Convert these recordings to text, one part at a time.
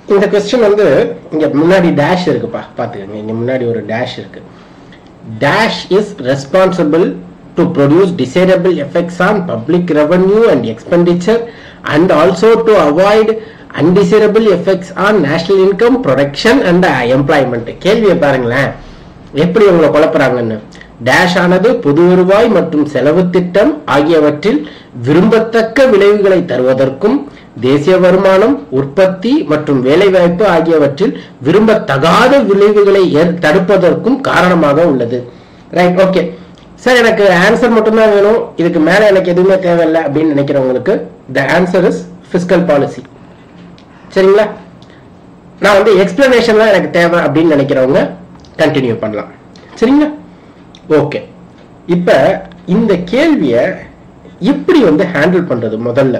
இந்த क्वेश्चन வந்து இங்க முன்னாடி டேஷ் இருக்குப்பா பாத்துக்கங்க இங்க முன்னாடி ஒரு டேஷ் இருக்கு dash is responsible to produce desirable effects on public revenue and expenditure and also to avoid undesirable effects on national income production and employment கேள்வியை பாருங்களேன் எப்படி உங்களை குழப்பறாங்கன்னு dash ஆனது பொது வருவாய் மற்றும் செலவு திட்டம் ஆகியவற்றில் விரும்பத்தக்க விளைவுகளை தருவதற்கும் தேசிய வருமானம் உற்பத்தி மற்றும் வேலைவாய்ப்பு ஆகியவற்றில் விரும்பத்தகாத விளைவுகளை தடுப்பதற்கும் காரணமாக உள்ளது ரைட் ஓகே சார் எனக்கு ஆன்சர் மட்டும் தான் வேணும் இதுக்கு மேல எனக்கு எதுவுமே தேவையில்லை அப்படின்னு நினைக்கிறவங்களுக்கு the answer is fiscal policy சரிங்களா நான் வந்து எக்ஸ்பிளனேஷன்லாம் எனக்கு தேவை அப்படின்னு நினைக்கிறவங்க கண்டினியூ பண்ணலாம் சரிங்களா ஓகே இப்ப இந்த கேள்வியை எப்படி வந்து ஹேண்டில் பண்றது முதல்ல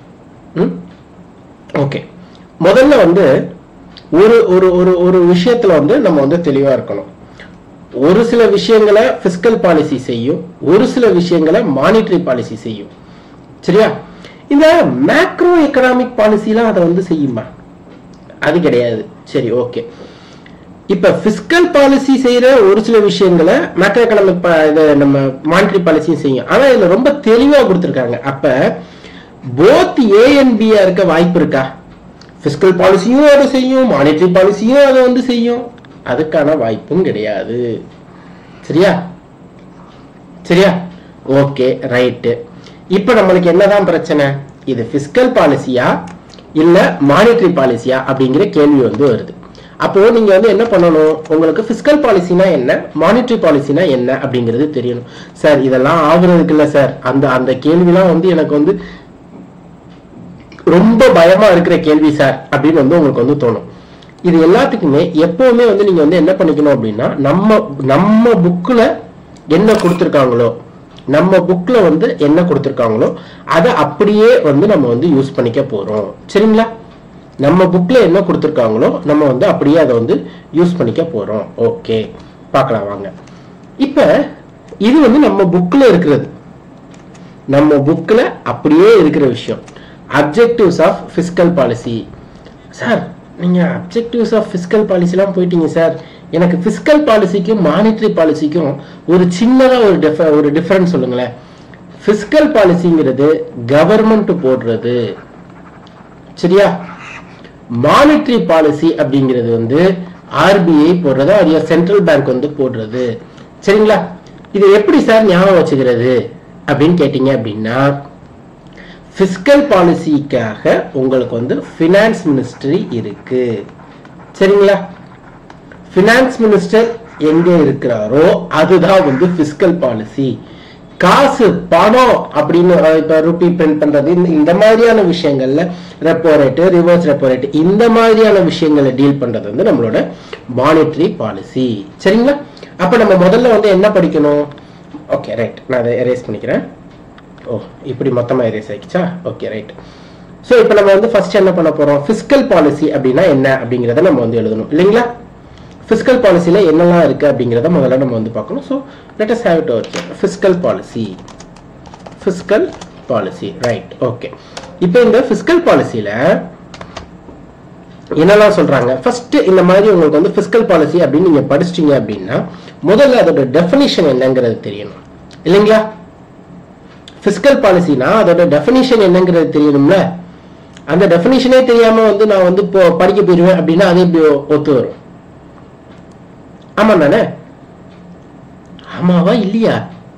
ஓகே முதல்ல வந்து ஒரு ஒரு ஒரு ஒரு விஷயத்துல வந்து நம்ம வந்து தெளிவா இருக்கணும் ஒரு சில விஷயங்களை fiscal policy செய்யும் ஒரு சில விஷயங்களை monetary policy செய்யும் சரியா இந்த மேக்ரோ எகனாமிக் பாலிசிலாம் அதை வந்து செய்யுமா அது கிடையாது சரி ஓகே இப்ப fiscal policy செய்யற ஒரு சில விஷயங்களை மேக்ரோ எகனாமிக் நம்ம monetary policy செய்யும் ஆனா இதுல ரொம்ப தெளிவா கொடுத்திருக்காங்க அப்ப both A and B இருக்க வாய்ப்பு இருக்கா fiscal policyயும் அது செய்யும் monetary policyயும் அது வந்து செய்யும் அதுக்கான வாய்ப்பும் கிடையாது சரியா சரியா ஓகே ரைட் இப்போ நமக்கு என்னதான் பிரச்சனை இது fiscal policyயா இல்ல monetary policyயா அப்படிங்கற கேள்வி வந்து வருது அப்போ நீங்க வந்து என்ன பண்ணணும் உங்களுக்கு fiscal policyனா என்ன monetary policyனா என்ன அப்படிங்கிறது தெரியணும் சார் இதெல்லாம் ஆகுறதுக்கு இல்ல சார் அந்த அந்த கேள்விலாம் வந்து எனக்கு வந்து ரொம்ப பயமா இருக்கிற கேள்வி சார் அப்படின்னு வந்து உங்களுக்கு வந்து தோணும் இது எல்லாத்துக்குமே எப்பவுமே வந்து நீங்க வந்து என்ன பண்ணிக்கணும் அப்படின்னா நம்ம புக்ல என்ன கொடுத்திருக்காங்களோ நம்ம புக்ல வந்து என்ன கொடுத்திருக்காங்களோ அதை அப்படியே வந்து நம்ம வந்து யூஸ் பண்ணிக்க போறோம் சரிங்களா நம்ம புக்ல என்ன கொடுத்திருக்காங்களோ நம்ம வந்து அப்படியே அதை வந்து யூஸ் பண்ணிக்க போறோம் ஓகே பார்க்கலாம் வாங்க இப்ப இது வந்து நம்ம புக்ல இருக்கிறது நம்ம புக்ல அப்படியே இருக்கிற விஷயம் objectives of fiscal policy sir நீங்க objectives of fiscal policy எல்லாம் போயிட்டீங்க சார் எனக்கு fiscal policyக்கும் monetary policyக்கும் ஒரு சின்னதா ஒரு டிஃபரன்ஸ் சொல்லுங்களேன் fiscal policyங்கிறது கவர்மெண்ட் போடுறது சரியா monetary policy அப்படிங்கிறது வந்து RBI போடுறது அது சென்ட்ரல் பேங்க் வந்து போடுறது சரிங்களா இது எப்படி சார் ஞாபகம் வச்சுக்கிறது அப்படின்னு கேட்டீங்க அப்படின்னா fiscal policyக்காக உங்களுக்கு வந்து finance ministry இருக்கு சரிங்களா finance minister எங்க இருக்கிறாரோ அதுதான் வந்து fiscal policy காசு பணம் அப்படின்னு இப்ப ரூபி பிரிண்ட் பண்றது இந்த மாதிரியான விஷயங்கள்ல repo rate reverse repo rate இந்த மாதிரியான விஷயங்களை டீல் பண்றது வந்து நம்மளோட monetary policy சரிங்களா அப்ப நம்ம முதல்ல வந்து என்ன படிக்கணும் ஓகே ரைட் நான் அதை எரேஸ் பண்ணிக்கிறேன் ஓ இப்படி மொத்தமா எரேஸ் ஆயிடுச்சா ஓகே ரைட் சோ இப்போ நம்ம வந்து ஃபர்ஸ்ட் என்ன பண்ண போறோம் fiscal policy அப்படினா என்ன அப்படிங்கறத நம்ம வந்து எழுதணும் இல்லீங்களா fiscal policyல என்னெல்லாம் இருக்கு அப்படிங்கறத முதல்ல நம்ம வந்து பார்க்கணும் so let us have it over here fiscal policy right okay இப்போ இந்த fiscal policyல என்னெல்லாம் சொல்றாங்க ஃபர்ஸ்ட் இந்த மாதிரி உங்களுக்கு வந்து fiscal policy அப்படி நீங்க படிச்சிட்டீங்க அப்படினா முதல்ல அதோட டெஃபினிஷன் என்னங்கிறது தெரியணும் இல்லீங்களா fiscal policy னா அதோட டெஃபினிஷன் என்னங்கிறது தெரியணும்ல அந்த டெஃபினிஷனே தெரியாம வந்து நான் வந்து படிக்க போயிடுவேன் அப்படினா அது எப்படி ஒத்து வரும் ஆமா தானே ஆமாவா இல்லையா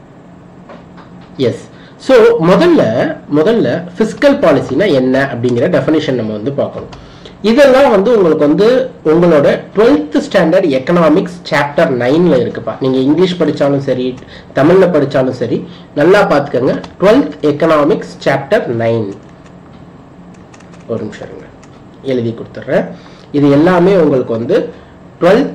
எஸ் சோ முதல்ல fiscal policy னா என்ன அப்படிங்கற டெஃபினிஷன் நம்ம வந்து பார்க்கணும் இதெல்லாம் வந்து உங்களுக்கு வந்து உங்களோட 12th ஸ்டாண்டர்ட் எகனாமிக்ஸ் சாப்டர் 9ல இருக்குப்பா நீங்க இங்கிலீஷ் படிச்சாலும் சரி தமிழ்ல படிச்சாலும் சரி நல்லா பாத்துக்கங்க 12th எகனாமிக்ஸ் சாப்டர் 9 ஒரு நிமிஷம் இருங்க எழுதி கொடுத்துறேன் இது எல்லாமே உங்களுக்கு வந்து 12th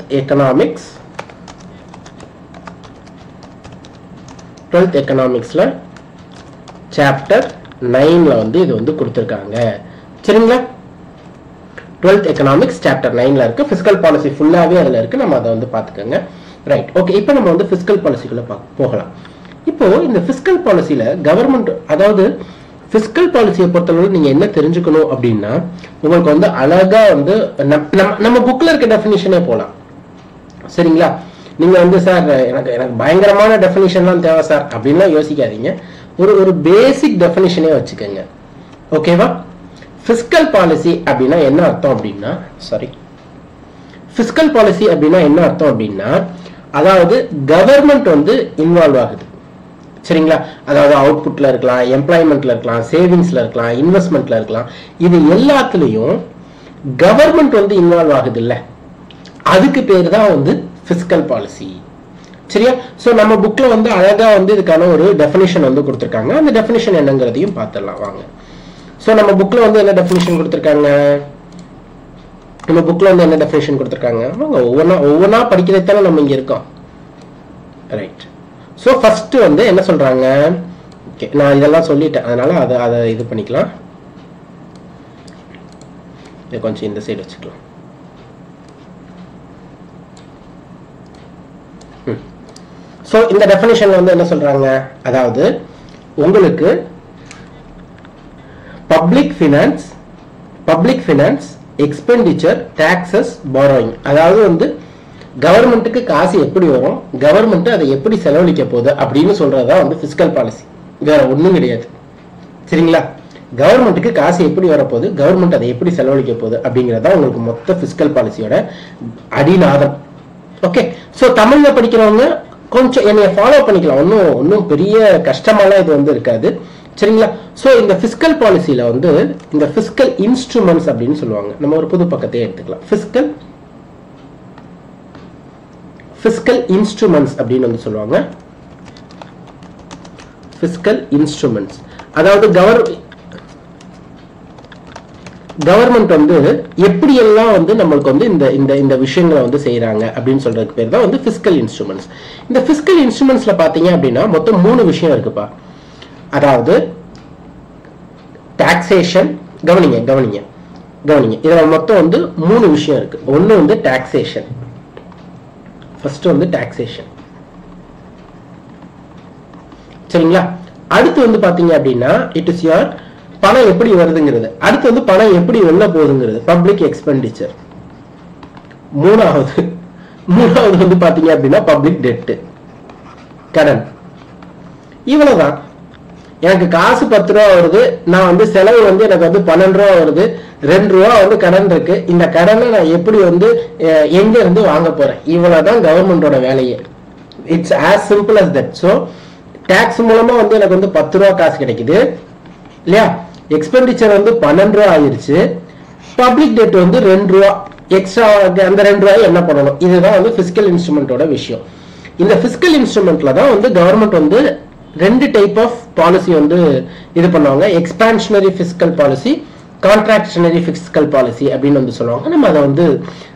எகனாமிக்ஸ்ல சாப்டர் 9ல வந்து இது வந்து கொடுத்திருக்காங்க சரிங்களா 12th economics chapter 9ல இருக்கு fiscal policy ஃபுல்லாவே அதுல இருக்கு நம்ம அத வந்து பாத்துக்கங்க ரைட் ஓகே இப்போ நம்ம வந்து fiscal policy குள்ள போகலாம் இப்போ இந்த fiscal policyல கவர்மெண்ட் அதாவது ஃபிஸ்கல் பாலிசியை பொறுத்தளவு நீங்க என்ன தெரிஞ்சுக்கணும் அப்படின்னா உங்களுக்கு வந்து அழகா வந்து நம்ம புக்ல இருக்க டெஃபினிஷனே போலாம். சரிங்களா? நீங்க வந்து சார் எனக்கு பயங்கரமான டெஃபினிஷன்லாம் தேவை சார் அப்படின்லாம் யோசிக்காதீங்க. ஒரு பேசிக் டெஃபினிஷனே வச்சுக்கோங்க. ஓகேவா? ஃபிஸ்கல் பாலிசி அப்படின்னா என்ன அர்த்தம் அப்படின்னா ஃபிஸ்கல் பாலிசி அப்படின்னா என்ன அர்த்தம் அப்படின்னா அதாவது கவர்மெண்ட் வந்து இன்வால்வ் ஆகுது. சரிங்களா? அதாவது அவுட்புட்ல இருக்கலாம், எம்ப்ளாய்மெண்ட்ல இருக்கலாம், சேவிங்ஸ்ல இருக்கலாம், இன்வெஸ்ட்மெண்ட்ல இருக்கலாம். இது எல்லாத்துலயும் கவர்மெண்ட் வந்து இன்வால்வ் ஆகுது இல்ல, அதுக்கு பேர் தான் வந்து ஃபிஸ்கல் பாலிசி. சரியா? சோ நம்ம புக்ல வந்து அழகா வந்து இதுக்கான ஒரு டெஃபினிஷன் வந்து கொடுத்திருக்காங்க. அந்த டெஃபினிஷன் என்னங்கிறதையும் பார்த்துடலாம் வாங்க. சோ நம்ம புக்ல வந்து என்ன டெஃபினிஷன் கொடுத்திருக்காங்க? நம்ம புக்ல வந்து என்ன டெஃபினிஷன் கொடுத்திருக்காங்க? வாங்க ஒவ்வொன்னா படிக்கிறதுதானே நம்ம இங்க இருக்கோம். ரைட். சோ ஃபர்ஸ்ட் வந்து என்ன சொல்றாங்க? ஓகே, நான் இதெல்லாம் சொல்லிட்டேன், அதனால அதை இது பண்ணிக்கலாம். இதை கொஞ்சம் இந்த சைடு வச்சுக்கலாம். சோ இந்த டெஃபினிஷன்ல வந்து என்ன சொல்றாங்க? அதாவது உங்களுக்கு public finance expenditure, taxes, borrowing, அதாவது வந்து கவர்மெண்ட்டுக்கு காசு எப்படி வரும், கவர்மெண்ட் அதை எப்படி செலவழிக்க போகுது அப்படின்னு சொல்றதா வந்து ஃபிஸ்கல் பாலிசி. வேற ஒண்ணும் கிடையாது. சரிங்களா? கவர்மெண்ட்டுக்கு காசு எப்படி வரப்போகுது, கவர்மெண்ட் அதை எப்படி செலவழிக்க போகுது அப்படிங்கிறதா உங்களுக்கு மொத்த ஃபிஸ்கல் பாலிசியோட அடிநாதம். ஓகே, சோ தமிழ்ல படிக்கிறவங்க கொஞ்சம் என்னைய ஃபாலோ பண்ணிக்கலாம். ஒன்னும் பெரிய கஷ்டமாலாம் இது வந்து இருக்காது. சரிங்களா? சோ இந்த ஃபிஸ்கல் பாலிசியில வந்து இந்த ஃபிஸ்கல் இன்ஸ்ட்ருமெண்ட்ஸ் அப்படின்னு சொல்லுவாங்க. நம்ம ஒரு புது பக்கத்தையே எடுத்துக்கலாம். ஃபிஸ்கல் இன்ஸ்ட்ருமெண்ட்ஸ் அப்படின்னு வந்து சொல்லுவாங்க. ஃபிஸ்கல் இன்ஸ்ட்ருமெண்ட்ஸ் அதாவது கவர்மெண்ட் வந்து எப்படி எல்லாம் வந்து நம்மளுக்கு வந்து இந்த விஷயங்களை வந்து செய்யறாங்க அப்படின்னு சொல்றதுக்கு பேர் தான் வந்து ஃபிஸ்கல் இன்ஸ்ட்ருமெண்ட்ஸ். இந்த ஃபிஸ்கல் இன்ஸ்ட்ருமெண்ட்ஸ்ல பாத்தீங்க அப்படின்னா மொத்தம் 3 விஷயம் இருக்குப்பா. அதாவது டாக்ஸேஷன், கவனிங்க இதுல மொத்தம் வந்து 3 விஷயம் இருக்கு. ஒன்னு வந்து டாக்ஸேஷன். ஃபர்ஸ்ட் வந்து டாக்ஸேஷன். சரிங்களா? அடுத்து வந்து பாத்தீங்க அப்படின்னா இட் இஸ் யுவர் பணம் எப்படி வருதுங்கிறது. அடுத்து வந்து பணம் எப்படி வெளில போகுதுங்கிறது, பப்ளிக் எக்ஸ்பெண்டிச்சர். மூணாவது வந்து பாத்தீங்க அப்படின்னா பப்ளிக் டெட், கடன். இவ்வளவுதான். எனக்கு காசு 10 ரூபா வருது, நான் வந்து செலவு வந்து எனக்கு வந்து 12 ரூபா வருது, 2 ரூபா வந்து கடன் இருக்கு. இந்த கடனை நான் எப்படி வந்து எங்க இருந்து வாங்க போறேன்? இவ்வளவுதான் கவர்மெண்டோட வேலையே. It's as simple as that. So tax மூலமா வந்து எனக்கு வந்து 10 ரூபா காசு கிடைக்குது இல்லையா? எக்ஸ்பெண்டிச்சர் வந்து 12 ரூபா ஆயிருச்சு. பப்ளிக் டெட் வந்து 2 ரூபா எக்ஸ்ட்ரா. அந்த 2 ரூபாய் என்ன பண்ணணும்? இதுதான் வந்து ஃபிஸ்கல் இன்ஸ்ட்ருமெண்டோட விஷயம். இந்த ஃபிஸ்கல் இன்ஸ்ட்ருமெண்ட்ல தான் வந்து கவர்மெண்ட் வந்து 2 டைப் ஆஃப் பாலிசி வந்து இது பண்ணுவாங்க. Expansionary fiscal policy, contractionary fiscal policy அப்படின்னு வந்து சொல்லுவாங்க. நம்ம அதை வந்து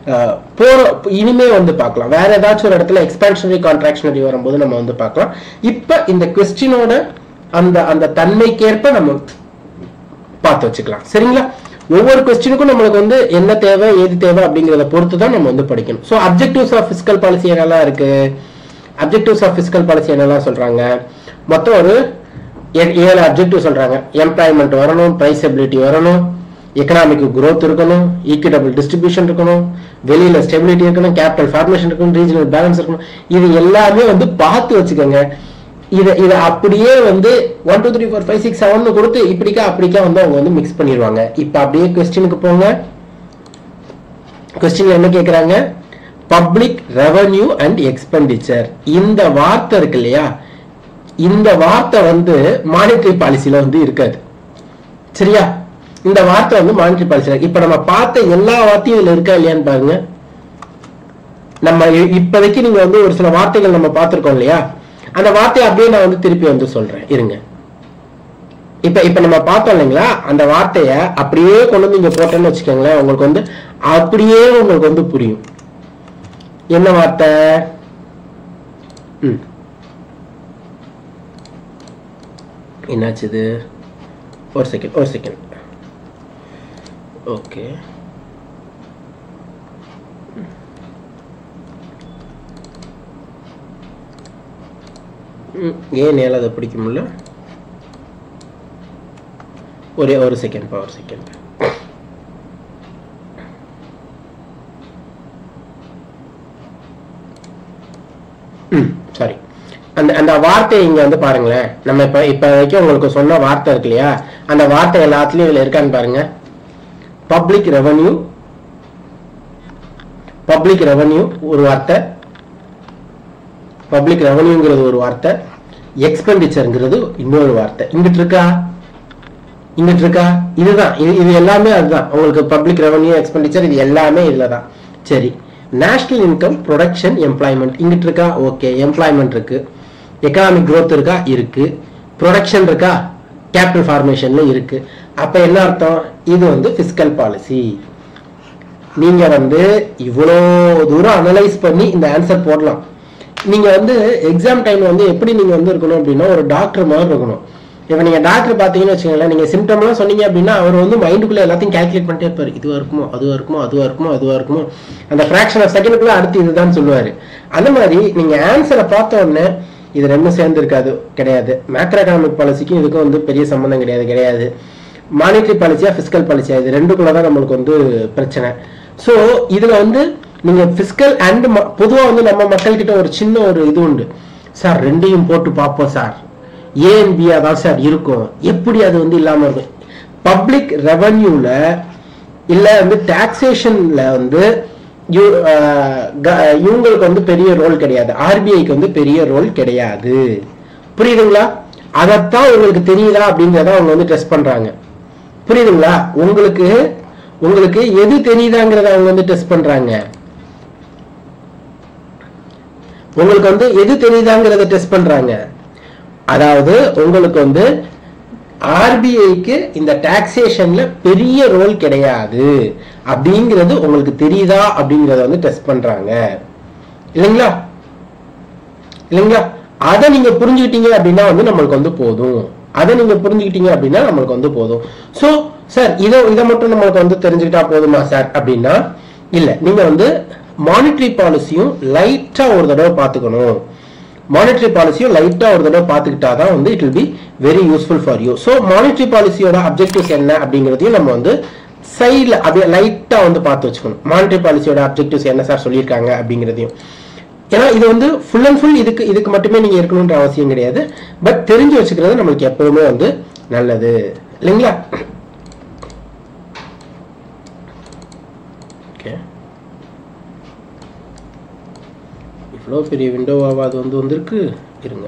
இனிமே வந்து பார்க்கலாம். வேற ஏதாச்சும் ஒரு இடத்துல எக்ஸ்பான்ஷனரி கான்ட்ராக்ஷனரி வரும்போது நம்ம வந்து பார்க்கலாம். இப்ப இந்த கொஸ்டினோட அந்த தன்மைக்கேற்ப நம்ம பார்த்து வச்சுக்கலாம். சரிங்களா? ஒவ்வொரு கொஸ்டினுக்கும் நம்மளுக்கு வந்து என்ன தேவை, ஏது தேவை அப்படிங்கிறத பொறுத்து தான் நம்ம வந்து படிக்கணும். So objectives of fiscal policy என்னெல்லாம் இருக்கு? அப்ஜெக்டிவ்ஸ் ஆஃப் ஃபிஸ்கல் பாலிசி என்னெல்லாம் சொல்றாங்க? மொத்தம் ஒரு 7 அப்ஜெக்டிவ் சொல்றாங்க. எம்ப்ளாய்மெண்ட் வரணும், பிரைசபிலிட்டி வரணும், எக்கனாமிக் growth இருக்கணும், ஈக்விட்டபிள் டிஸ்ட்ரிபியூஷன் இருக்கணும், வெளியில ஸ்டெபிலிட்டி இருக்கணும், கேபிட்டல் ஃபார்மேஷன் இருக்கணும், ரீஜனல் பேலன்ஸ் இருக்கணும். இது எல்லாமே வந்து பார்த்து வச்சுக்கோங்க. இதை அப்படியே வந்து 1 2 3 4 5 6 7 கொடுத்து இப்படிக்கா அப்படிக்கா வந்து அவங்க வந்து மிக்ஸ் பண்ணிடுவாங்க. இப்ப அப்படியே கொஸ்டினுக்கு போங்க. கொஸ்டின்ல என்ன கேட்கறாங்க? Public revenue and expenditure. இந்த வார்த்தை இருக்கு இல்லையா? இந்த வார்த்தை வந்து மானிட்டரி பாலிசில வந்து இருக்காது. சரியா? இந்த வார்த்தை வந்து மானிட்டரி பாலிசில. இப்ப நம்ம பார்த்த எல்லா வார்த்தையும் இதுல இருக்கா இல்லையான்னு பாருங்க. நம்ம இப்போதைக்கு நீங்க வந்து ஒரு சில வார்த்தைகள் நம்ம பார்த்திருக்கோம் இல்லையா? அந்த வார்த்தையை அப்படியே நான் வந்து திருப்பி வந்து சொல்றேன், இருங்க. இப்ப நம்ம பார்த்தோம் இல்லைங்களா? அந்த வார்த்தையை அப்படியே கொண்டு வந்து இங்க போட்டேன்னு வச்சுக்கோங்களேன், உங்களுக்கு வந்து அப்படியே உங்களுக்கு வந்து புரியும். என்ன வார்த்தை? என்னாச்சு இது? ஒரு செகண்ட். ஓகே, ஏன் அதை பிடிக்க முடியல? ஒரு செகண்ட் சாரி. அந்த வார்த்தை இங்க வந்து பாருங்களேன். நம்ம இப்ப வரைக்கும் உங்களுக்கு சொன்ன வார்த்தை இருக்கு இல்லையா, அந்த வார்த்தை எல்லாத்துலயும் இதுல இருக்கான்னு பாருங்க. பப்ளிக் ரெவன்யூ ஒரு வார்த்தை, பப்ளிக் ரெவன்யூங்கிறது ஒரு வார்த்தை, எக்ஸ்பெண்டிச்சர்ங்கிறது இன்னொரு வார்த்தை. இங்கிட்டு இருக்கா, இதுதான், இது எல்லாமே அதுதான் உங்களுக்கு. பப்ளிக் ரெவன்யூ, எக்ஸ்பெண்டிச்சர், இது எல்லாமே இதுலதான். சரி, நேஷனல் இன்கம், ப்ரொடக்ஷன், எம்ப்ளாய்மெண்ட் இங்கிட்டு இருக்கா? ஓகே, எம்ப்ளாய்மெண்ட் இருக்கு. எக்கனாமிக் growth இருக்கா? இருக்கு. ப்ரொடக்ஷன் இருக்கா? கேபிட்டல் ஃபார்மேஷன்ல இருக்கு. அப்ப என்ன அர்த்தம்? இது வந்து பிஸ்கல் பாலிசி. நீங்க வந்து இவ்வளோ தூரம் அனலைஸ் பண்ணி இந்த ஆன்சர் போடலாம். நீங்க வந்து எக்ஸாம் டைம்ல வந்து எப்படி நீங்க வந்து இருக்கணும் அப்படின்னா, ஒரு டாக்டர் மாதிரி இருக்கணும். இப்ப நீங்க டாக்டர் பாத்தீங்கன்னு வச்சுக்கோங்களேன், நீங்க சிம்டம் எல்லாம் சொன்னீங்க அப்படின்னா அவர் வந்து மைண்டுக்குள்ள எல்லாத்தையும் கால்குலேட் பண்ணிட்டே இருப்பாரு. இதுவா இருக்குமோ, அந்த ஃபிராக்ஷன் ஆஃப் செகண்டுக்குள்ள அடுத்து இதுதான் சொல்லுவாரு. அந்த மாதிரி நீங்க ஆன்சரை பார்த்த உடனே இது ரெண்டும் சேர்ந்து இருக்காது, கிடையாது. மேக்ரோ எக்கனாமிக் பாலிசிக்கும் இதுக்கும் வந்து பெரிய சம்பந்தம் கிடையாது. மானிட்டரி பாலிசியா பிஸ்கல் பாலிசியா, இது ரெண்டுக்குள்ளதான் நம்மளுக்கு வந்து பிரச்சனை. ஸோ இதுல வந்து நீங்க பிஸ்கல் அண்ட் பொதுவா வந்து நம்ம மக்கள் கிட்ட ஒரு சின்ன ஒரு இது உண்டு, சார் ரெண்டையும் போட்டு பார்ப்போம் சார், ஏஎன்பியா தான் சார் இருக்கும், எப்படி அது வந்து இல்லாம இருக்கும். பப்ளிக் ரெவன்யூல இல்ல வந்து டாக்ஸேஷன்ல வந்து இவங்களுக்கு வந்து பெரிய ரோல் கிடையாது, ஆர்பிஐக்கு வந்து பெரிய ரோல் கிடையாது. புரியுதுங்களா? அதத்தான் உங்களுக்கு தெரியுதா அப்படிங்கிறத அவங்க வந்து டெஸ்ட் பண்றாங்க. புரியுதுங்களா? உங்களுக்கு எது தெரியுதாங்கிறத அவங்க வந்து டெஸ்ட் பண்றாங்க. உங்களுக்கு வந்து எது தெரியுதாங்கிறத டெஸ்ட் பண்றாங்க. அதாவது உங்களுக்கு வந்து ஆர்பிஐக்கு இந்த டாக்ஸேஷன்ல பெரிய ரோல் கிடையாது அப்படிங்கிறது உங்களுக்கு தெரியுதா அப்படிங்கறத வந்து டெஸ்ட் பண்றாங்க. இல்லைங்களா? அதை நீங்க புரிஞ்சுக்கிட்டீங்க அப்படின்னா வந்து நம்மளுக்கு வந்து போதும். சோ சார் இதை மட்டும் நம்மளுக்கு வந்து தெரிஞ்சுக்கிட்டா போதுமா சார் அப்படின்னா இல்ல. நீங்க வந்து மானிட்டரி பாலிசியும் லைட்டா ஒரு தடவை பார்த்துக்கணும். மானிட்டரி பாலிசியும் லைட்டா ஒரு தடவை பார்த்துக்கிட்டாதான் வந்து it will be very useful for you. So monetary பாலிசியோட அப்ஜெக்டிவ்ஸ் என்ன அப்படிங்கிறதையும் நம்ம வந்து சைட்ல அப்படியே லைட்டா வந்து பார்த்து வச்சுக்கணும். மானிட்டரி பாலிசியோட அப்ஜெக்டிவ்ஸ் என்ன சார் சொல்லியிருக்காங்க அப்படிங்கிறதையும். ஏன்னா இது வந்து ஃபுல் அண்ட் ஃபுல் இதுக்கு மட்டுமே நீங்க இருக்கணும்ன்ற அவசியம் கிடையாது. பட் தெரிஞ்சு வச்சுக்கிறது நம்மளுக்கு எப்பவுமே வந்து நல்லது, இல்லைங்களா? ஓகே, இவ்வளோ பெரிய விண்டோவாக அது வந்து வந்திருக்கு. இருங்க,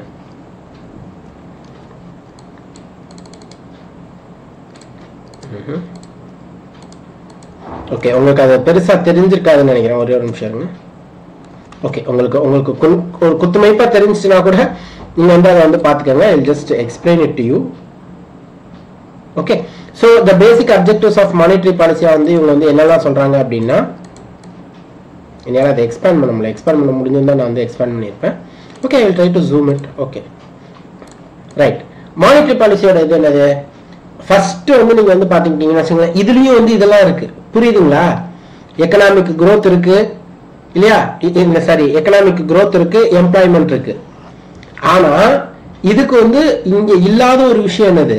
ஓகே, உங்களுக்கு அது பெருசா தெரிஞ்சிருக்காதுன்னு நினைக்கிறேன். ஒரே ஒரு நிமிஷம் இருங்க. ஓகே, உங்களுக்கு ஒரு குத்துமைப்பா தெரிஞ்சுச்சுன்னா கூட நீங்க வந்து அதை வந்து பாத்துக்கோங்க. I'll just explain it to you. Okay, so the basic objectives of monetary policy வந்து இவங்க வந்து என்னெல்லாம் சொல்றாங்க அப்படின்னா, என்னால அதை எக்ஸ்பேண்ட் பண்ண முடிஞ்சிருந்தா நான் வந்து எக்ஸ்பேண்ட் பண்ணியிருப்பேன். Okay, I will try to zoom it. Okay, right. Monetary பாலிசியோட இது என்னது? ஃபர்ஸ்ட் வந்து நீங்க வந்து பாத்துக்கிட்டீங்கன்னா வச்சுக்கோங்களேன், இதுலயும் வந்து இதெல்லாம் இருக்கு. புரியுதுங்களா? எக்கனாமிக் growth இருக்கு இல்லையா? சாரி, எக்கனாமிக் growth இருக்கு, எம்ப்ளாய்மெண்ட் இருக்கு. ஆனா இதுக்கு வந்து இங்க இல்லாத ஒரு விஷயம் என்னது?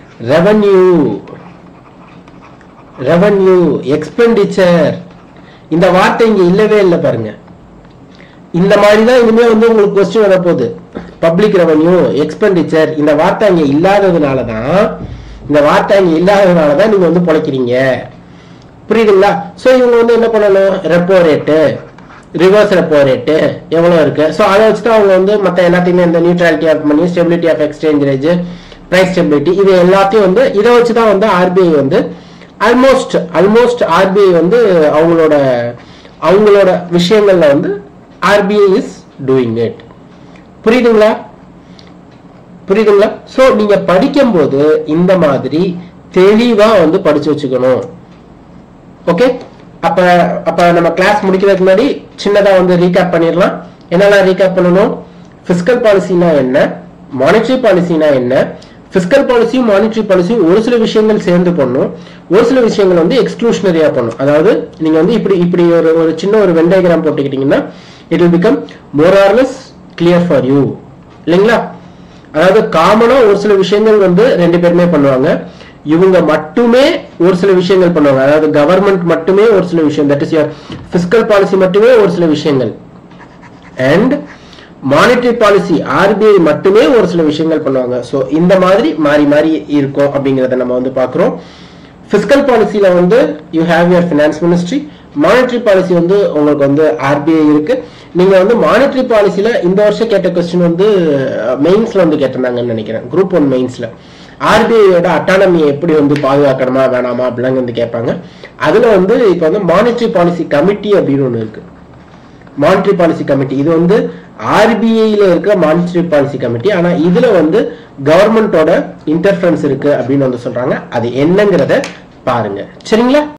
Revenue, expenditure. இந்த வார்த்தை இங்க இல்லவே இல்லை பாருங்க. இந்த மாதிரி தான் இனிமே வந்து உங்களுக்கு क्वेश्चन வர போகுது. பப்ளிக் ரெவன்யூ, எக்ஸ்பெண்டிச்சர், இந்த வார்த்தை இங்க இல்லாததுனால தான் நீங்க வந்து பொழைக்கிறீங்க. புரியுதுங்களா? சோ இவங்க வந்து என்ன பண்ணணும்? Repo rate, reverse repo rate எவ்வளவு இருக்கு, சோ அதை வச்சுட்டு அவங்க வந்து மத்த எல்லாத்தையுமே இந்த neutrality of money, stability of exchange rate, price stability, இது எல்லாத்தையும் வந்து இதை வச்சுதான் வந்து ஆர்பிஐ வந்து ஆல்மோஸ்ட் ஆர்பிஐ வந்து அவங்களோட விஷயங்கள்ல வந்து ஆர்பிஐ இஸ் டூயிங் இட். புரியுதுங்களா? சோ நீங்க படிக்கும் போது இந்த மாதிரி தெளிவா வந்து படிச்சு வச்சுக்கணும். ஓகே, அப்ப நம்ம கிளாஸ் முடிக்கிறதுக்கு முன்னாடி சின்னதா வந்து ரீகேப் பண்ணிடலாம். என்னெல்லாம் ரீகேப் பண்ணணும்? பிஸ்கல் பாலிசினா என்ன, மானிட்டரி பாலிசினா என்ன, பிஸ்கல் பாலிசியும் மானிட்டரி பாலிசியும் ஒரு சில விஷயங்கள் சேர்ந்து பண்ணும், ஒரு சில விஷயங்கள் வந்து எக்ஸ்க்ளூஷனரியா பண்ணும். அதாவது நீங்க வந்து இப்படி ஒரு சின்ன ஒரு வென் டயகிராம் போட்டுக்கிட்டீங்கன்னா it will become more or less clear for you, இல்லைங்களா? அதாவது காமனா ஒரு சில விஷயங்கள் வந்து ரெண்டு பேருமே பண்ணுவாங்க, இவங்க மட்டுமே ஒரு சில விஷயங்கள் பண்ணுவாங்க. அதாவது கவர்மெண்ட் மட்டுமே ஒரு சில விஷயம், that is your fiscal policy மட்டுமே ஒரு சில விஷயங்கள், அண்ட் மானிட்டரி பாலிசி ஆர்பிஐ மட்டுமே ஒரு சில விஷயங்கள் பண்ணுவாங்க. ஸோ இந்த மாதிரி மாறி மாறி இருக்கும் அப்படிங்கிறத நம்ம வந்து பார்க்குறோம். ஃபிஸ்கல் பாலிசியில வந்து you have your finance ministry, monetary policy வந்து உங்களுக்கு வந்து ஆர்பிஐ இருக்கு. நீங்க வந்து மானிட்டரி பாலிசியில இந்த வருஷம் கேட்ட கொஸ்டின் வந்து மெயின்ஸ்ல வந்து கேட்டிருந்தாங்கன்னு நினைக்கிறேன், குரூப் 1 மெயின்ஸ்ல. ஆர்பிஐயோட அட்டானமியை எப்படி வந்து பாதுகாக்கணுமா வேணாமா அப்படிலாம் வந்து கேட்பாங்க. அதுல வந்து இப்போ வந்து மானிட்டரி பாலிசி கமிட்டி அப்படின்னு ஒன்று இருக்கு. மானிட்டரி பாலிசி கமிட்டி இது வந்து ஆர்பிஐல இருக்கிற மானிட்டரி பாலிசி கமிட்டி. ஆனா இதுல வந்து கவர்மெண்டோட இன்டர்ஃபரன்ஸ் இருக்கு அப்படின்னு வந்து சொல்றாங்க. அது என்னங்கிறத பாருங்க. சரிங்களா?